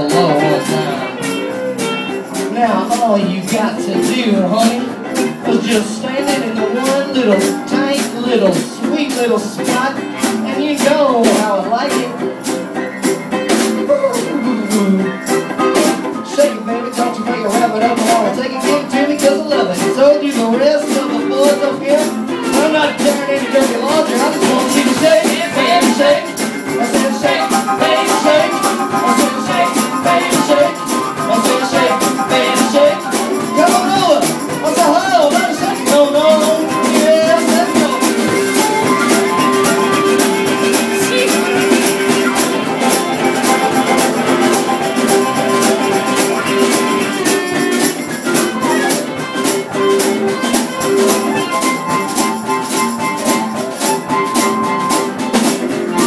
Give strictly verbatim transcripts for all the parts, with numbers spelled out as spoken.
little low one time. Now all you got to do, honey, is just stand in the one little tight little sweet little spot, and you go how I like it. Shake it, baby, don't you make it wrap it up. I wanna take it, give it to me, cause I love it. So do the rest of the boys up here. I'm not tearing any dirty laundry, I just want you to shake it, baby, shake. I said shake, baby, shake. I said shake, baby, shake. I said shake, baby, shake. Come on over. I said hello, let us shake. No, no, yes, let's go.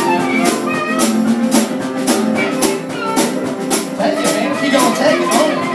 Take it, man. If you're gonna take it, own it.